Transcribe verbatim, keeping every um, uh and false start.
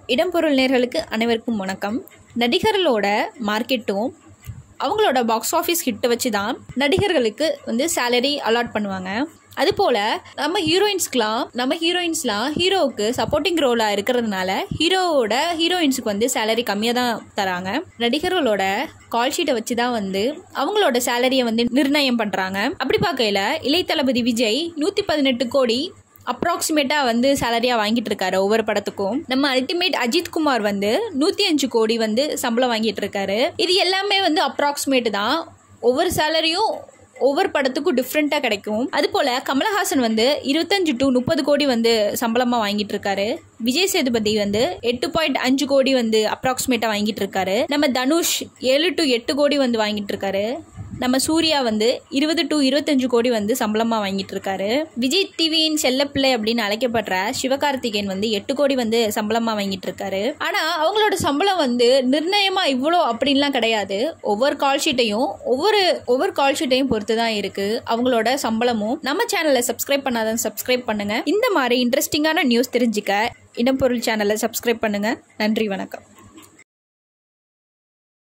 இடம் பொருள் நேயர்களுக்கு அனைவருக்கும் வணக்கம். நடிகர்களோட மார்க்கெட்டும் அவங்களோட பாக்ஸ் ஆஃபீஸ் ஹிட்டை வச்சு தான் நடிகர்களுக்கு வந்து சேலரி அலாட் பண்ணுவாங்க. அதுபோல் நம்ம ஹீரோயின்ஸ்க்கெலாம் நம்ம ஹீரோயின்ஸ்லாம் ஹீரோவுக்கு சப்போர்ட்டிங் ரோலாக இருக்கிறதுனால ஹீரோவோட ஹீரோயின்ஸுக்கு வந்து சேலரி கம்மியாக தான் தராங்க. நடிகர்களோட கால் ஷீட்டை வச்சு தான் வந்து அவங்களோட சேலரியை வந்து நிர்ணயம் பண்ணுறாங்க. அப்படி பார்க்கையில் இளைய தளபதி விஜய் நூற்றி பதினெட்டு கோடி அப்ராக்சிமேட்டாக வந்து சேலரியாக வாங்கிட்டு இருக்காரு ஒவ்வொரு படத்துக்கும். நம்ம அல்டிமேட் அஜித் குமார் வந்து நூற்றி அஞ்சு கோடி வந்து சம்பளம் வாங்கிட்டு இருக்காரு. இது எல்லாமே வந்து அப்ராக்சிமேட்டு தான். ஒவ்வொரு சேலரியும் ஒவ்வொரு படத்துக்கும் டிஃப்ரெண்ட்டாக கிடைக்கும். அதுபோல் கமலஹாசன் வந்து இருபத்தஞ்சு டு முப்பது கோடி வந்து சம்பளமாக வாங்கிட்டு இருக்காரு. விஜய் சேதுபதி வந்து எட்டு பாயிண்ட் அஞ்சு கோடி வந்து அப்ராக்சிமேட்டாக வாங்கிட்டு இருக்காரு. நம்ம தனுஷ் ஏழு டு எட்டு கோடி வந்து வாங்கிட்டு இருக்காரு. நம்ம சூர்யா வந்து இருபது டு இருபத்தஞ்சு கோடி வந்து சம்பளமாக வாங்கிட்டு இருக்காரு. விஜய் டிவியின் செல்லப்பிள்ளை அப்படின்னு அழைக்கப்படுற சிவகார்த்திகேயன் வந்து எட்டு கோடி வந்து சம்பளமாக வாங்கிட்டு இருக்காரு. ஆனால் அவங்களோட சம்பளம் வந்து நிர்ணயமாக இவ்வளோ அப்படின்லாம் கிடையாது. ஒவ்வொரு கால் ஷீட்டையும் ஒவ்வொரு ஒவ்வொரு கால் ஷீட்டையும் பொறுத்து தான் இருக்குது அவங்களோட சம்பளமும். நம்ம சேனலை சப்ஸ்கிரைப் பண்ணாதான் சப்ஸ்கிரைப் பண்ணுங்கள். இந்த மாதிரி இன்ட்ரெஸ்டிங்கான நியூஸ் தெரிஞ்சுக்க இடம் பொருள் சேனலை சப்ஸ்கிரைப் பண்ணுங்கள். நன்றி, வணக்கம்.